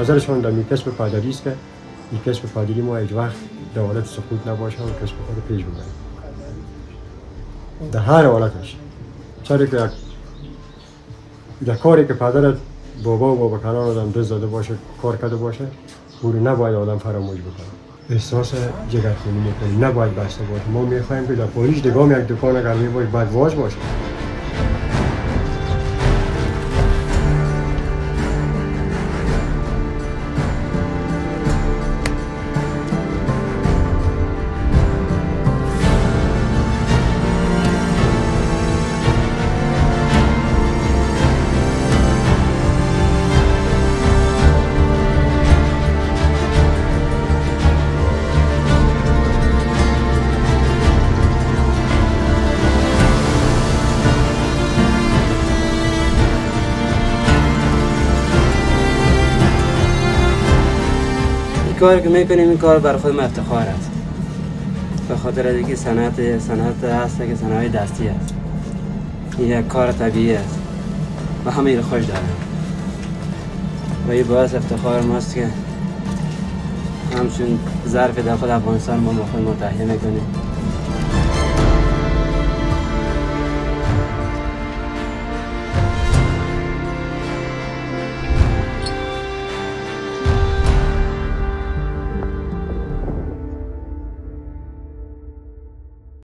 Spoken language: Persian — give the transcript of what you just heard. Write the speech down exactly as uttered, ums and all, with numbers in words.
نظرشان در می کسب پادری است که این کسب پادری ما هیچ وقت در حالت سقوط نباشه و کسب خود پیش ببریم در هر حالتش. چرا که در کاری که پدرت بابا و بابا کنان آدم دست داده باشه کار کرده باشه او رو نباید آدم فراموش بکنه. احساس جگرخونی میکنیم، نباید بسته باشه. ما میخوایم که در پاریس دگام یک دکان اگر میباید باید واج باشه. کاری که میکنیم این کار بر خود ما افتخار است، به خاطر اینکه صنعت صنعت هست که صنایع دستی است. این یک کار طبیعی است و همه این خوش دارم و این باعث افتخار ماست که همچون ظرف در خود افغانستان ما خود ما تهیه میکنیم.